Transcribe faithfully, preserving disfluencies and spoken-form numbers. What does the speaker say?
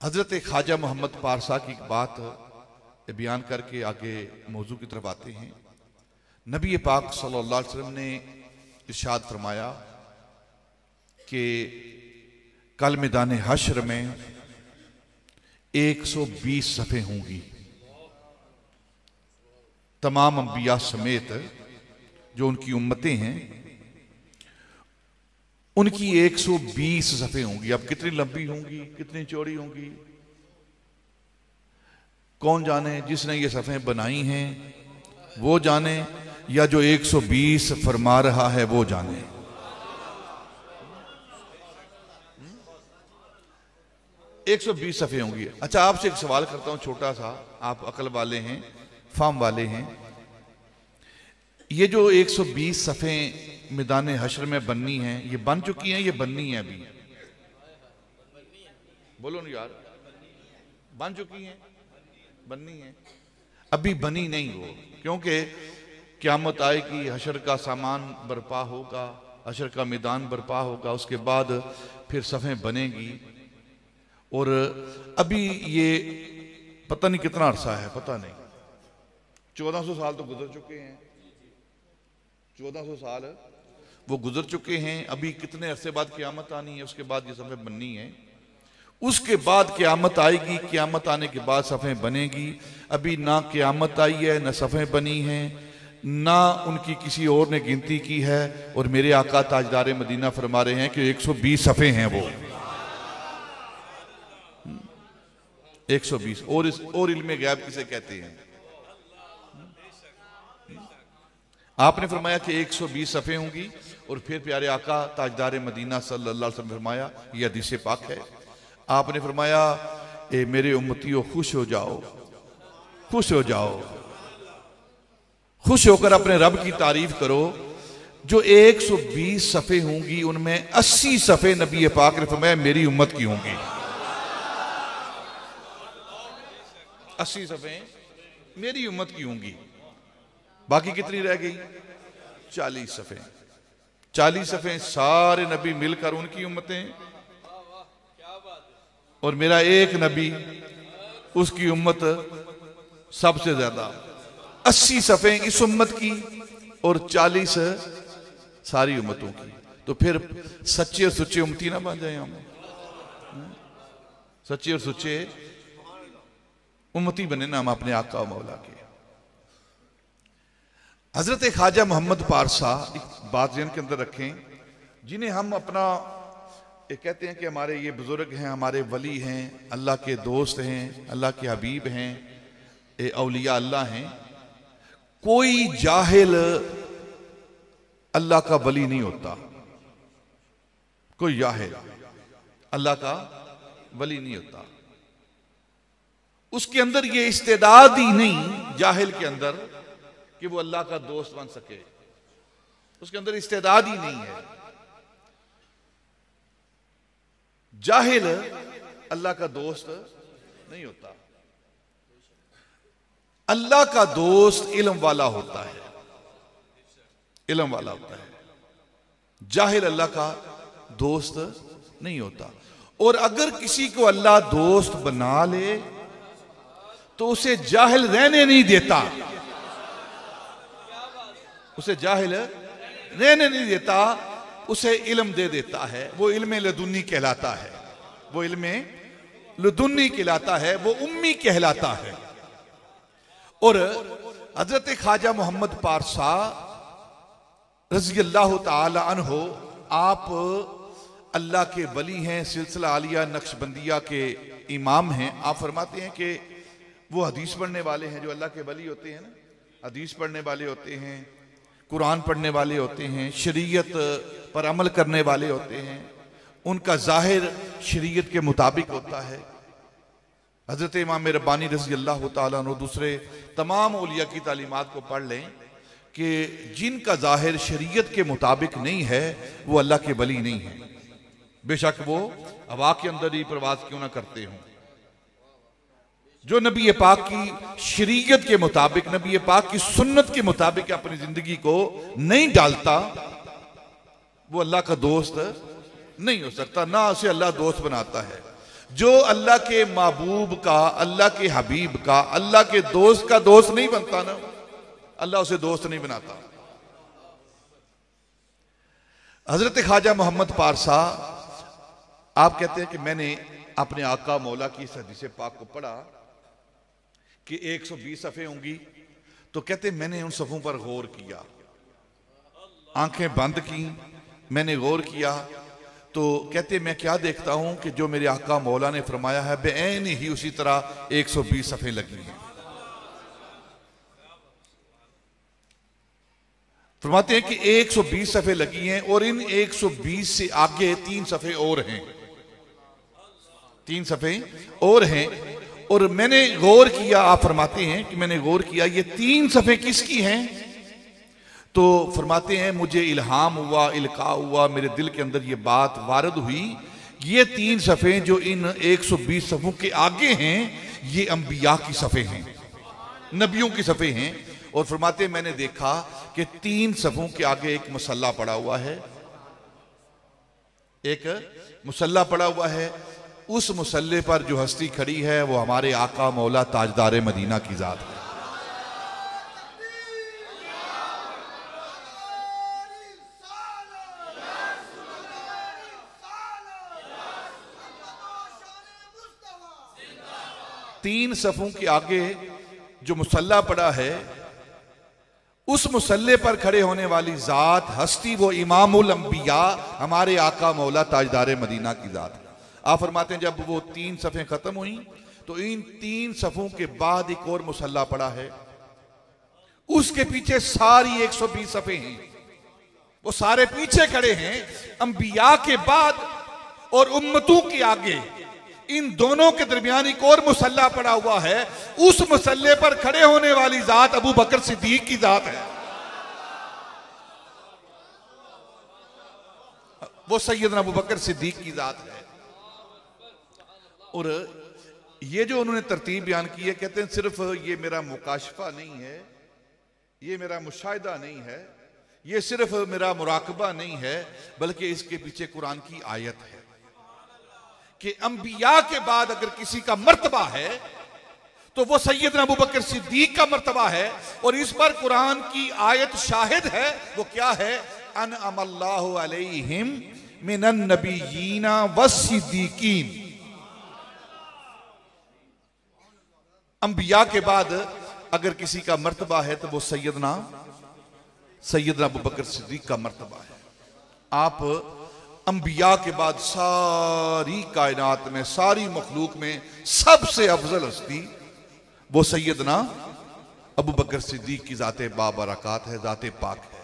हजरत ख्वाजा मोहम्मद पारसा की बात बयान करके आगे मौजू की तरफ आते हैं। नबी पाक सल्लल्लाहु अलैहि वसल्लम ने इरशाद फरमाया कि कल मैदान हश्र में एक सौ बीस सफ़े होंगी, तमाम अंबिया समेत जो उनकी उम्मतें हैं उनकी एक सौ बीस सफ़े होंगी। अब कितनी लंबी होंगी, कितनी चौड़ी होंगी, कौन जाने। जिसने ये सफ़े बनाई हैं वो जाने, या जो एक सौ बीस फरमा रहा है वो जाने। एक सौ बीस सफ़े होंगी। अच्छा, आपसे एक सवाल करता हूं छोटा सा, आप अकल वाले हैं, फाम वाले हैं। ये जो एक सौ बीस सफ़े मैदान हश्र में बननी हैं, ये बन चुकी हैं, ये बननी है अभी? बोलो ना यार, बन चुकी हैं, बननी है, अभी बनी नहीं वो। क्योंकि क़यामत आएगी, हश्र का सामान बर्पा होगा, हश्र का मैदान बर्पा होगा, उसके बाद फिर सफ़े बनेगी। और अभी ये पता नहीं कितना अरसा है, पता नहीं, चौदह सौ साल तो गुजर चुके हैं, चौदह सौ साल वो गुजर चुके हैं। अभी कितने अरसे बाद क़यामत आनी है, उसके बाद ये सफ़े बननी है। उसके बाद क़यामत आएगी, क़यामत आने के बाद सफ़े बनेगी। अभी ना क़यामत आई है, ना सफ़े बनी हैं, ना उनकी किसी और ने गिनती की है। और मेरे आका ताजदार मदीना फरमा रहे हैं कि एक सौ बीस सफ़े हैं वो, एक सौ बीस। और इस और इल्मे गैब किसे कहते हैं? आपने फरमाया कि एक सौ बीस सफ़े होंगी। और फिर प्यारे आका ताजदार मदीना सल्लल्लाहु अलैहि वसल्लम फरमाया, यह हदीस पाक है, आपने फरमाया ए मेरे उम्मतियों खुश हो जाओ, खुश हो जाओ, खुश होकर अपने रब की तारीफ करो। जो एक सौ बीस सफ़े होंगी उनमें अस्सी सफ़े नबी पाक ने फरमाया मेरी उम्मत की होंगी। अस्सी सफ़े मेरी उम्मत की होंगी। बाकी कितनी रह गई? चालीस सफ़े। चालीस सफ़े सारे नबी मिलकर उनकी उम्मतें, और मेरा एक नबी उसकी उम्मत सबसे ज्यादा। अस्सी सफ़े इस उम्मत की और चालीस सारी उम्मतों की। तो फिर सच्चे और सुच्चे उम्मती ना बन जाए हम, सच्चे और सुच्चे उम्मती बने ना हम अपने आका और मौला के। हजरत ख्वाजा मोहम्मद पारसा, एक बात ज़हन के अंदर रखें, जिन्हें हम अपना ये कहते हैं कि हमारे ये बुजुर्ग हैं, हमारे वली हैं, अल्लाह के दोस्त हैं, अल्लाह के हबीब हैं, ये औलिया अल्लाह हैं। कोई जाहिल अल्लाह का वली नहीं होता, कोई जाहिल अल्लाह का वली नहीं होता। उसके अंदर ये इस्तेदाद ही नहीं, जाहिल के अंदर, कि वो अल्लाह का दोस्त बन सके। उसके अंदर इस्तेदाद ही नहीं है। जाहिल अल्लाह का दोस्त नहीं होता। अल्लाह का दोस्त इल्म वाला होता है, इल्म वाला होता है। जाहिल अल्लाह का दोस्त नहीं होता। और अगर किसी को अल्लाह दोस्त बना ले तो उसे जाहिल रहने नहीं देता, उसे जाहिल रहने नहीं देता, उसे इल्म दे देता है। वो इल्म लदुन्नी कहलाता है, वो इल्म लदुन्नी कहलाता है, वो उम्मी कहलाता है। और हजरत ख्वाजा मोहम्मद पारसा रज़ी अल्लाह ताला अन्हो, आप अल्लाह के वली हैं, सिलसिला आलिया नक्शबंदिया के इमाम हैं। आप फरमाते हैं कि वो हदीस पढ़ने वाले हैं, जो अल्लाह के वली होते हैं ना, हदीस पढ़ने वाले होते हैं, कुरान पढ़ने वाले होते हैं, शरीयत पर अमल करने वाले होते हैं, उनका जाहिर शरीयत के मुताबिक होता है। हजरत इमाम रब्बानी रज़ी अल्लाह ताला अन्हु दूसरे तमाम औलिया की तालीमात को पढ़ लें कि जिनका जाहिर शरीयत के मुताबिक नहीं है वो अल्लाह के वली नहीं है, बेशक वो हवा के अंदर ही प्रवास क्यों ना करते हों। जो नबी पाक की शरीयत के मुताबिक, नबी पाक की सुन्नत के मुताबिक अपनी जिंदगी को नहीं डालता, वो अल्लाह का दोस्त नहीं हो सकता, ना उसे अल्लाह दोस्त बनाता है। जो अल्लाह के महबूब का, अल्लाह के हबीब का, अल्लाह के दोस्त का दोस्त नहीं बनता ना, अल्लाह उसे दोस्त नहीं बनाता। हजरत ख्वाजा मोहम्मद पारसा आप कहते हैं कि मैंने अपने आका मौला की इस हदीस पाक को पढ़ा कि एक सौ बीस सफ़े होंगी, तो कहते मैंने उन सफ़ों पर गौर किया, आंखें बंद की, मैंने गौर किया, तो कहते मैं क्या देखता हूं कि जो मेरे आका मौला ने फरमाया है बेऐन ही उसी तरह एक सौ बीस सफ़े लगी हैं। फरमाते हैं कि एक सौ बीस सफ़े लगी हैं और इन एक सौ बीस से आगे तीन सफ़े और हैं, तीन सफ़े और हैं। और मैंने गौर किया, आप फरमाते हैं कि मैंने गौर किया ये तीन सफ़े किसकी हैं? तो फरमाते हैं मुझे इल्हाम हुआ, इल्का हुआ, मेरे दिल के अंदर ये बात वारद हुई, ये तीन सफ़े जो इन एक सौ बीस सफ़ों के आगे हैं ये अंबिया की सफ़े हैं, नबियों की सफ़े हैं। और फरमाते मैंने देखा कि तीन सफ़ों के आगे एक मुसल्ला पड़ा हुआ है, एक मुसल्ला पड़ा हुआ है, उस मुसल्ले पर जो हस्ती खड़ी है वो हमारे आका मौला ताजदार मदीना की जात है। तीन सफ़ों के आगे जो मुसल्ला पड़ा है, उस मुसल्ले पर खड़े होने वाली जात हस्ती वो इमामुल अंबिया हमारे आका मौला ताजदार मदीना की जात है। आप फरमाते हैं जब वो तीन सफ़े खत्म हुई तो इन तीन सफ़ों के बाद एक और मुसल्ला पड़ा है, उसके पीछे सारी एक सौ बीस सफ़े हैं, वो सारे पीछे खड़े हैं। अंबिया के बाद और उम्मतों के आगे इन दोनों के दरमियान एक और मुसल्ला पड़ा हुआ है, उस मुसल्ले पर खड़े होने वाली जात अबू बकर सिद्दीक की जात है, वो सैयदना अबू बकर सिद्दीक की जात है। और ये जो उन्होंने तरतीब बयान की है, कहते हैं सिर्फ ये मेरा मुकाशफा नहीं है, ये मेरा मुशाहिदा नहीं है, ये सिर्फ मेरा मुराकबा नहीं है, बल्कि इसके पीछे कुरान की आयत है कि अंबिया के बाद अगर किसी का मर्तबा है तो वो सैयदना अबू बकर सिद्दीक का मर्तबा है। और इस पर कुरान की आयत शाहिद है, वो क्या है? अनअमल्लाहु अलैहिम मिनन नबिय्यीना वस्सिद्दीकीन। अंबिया के बाद अगर किसी का मर्तबा है तो वो सैयदना सैयदना अबू बकर सिद्दीक का मर्तबा है। आप अंबिया के बाद सारी कायनात में, सारी मखलूक में सबसे अफजल हस्ती वो सैयदना अबू बकर सिद्दीक की ज़ाते बाबरकात है, ज़ाते पाक है।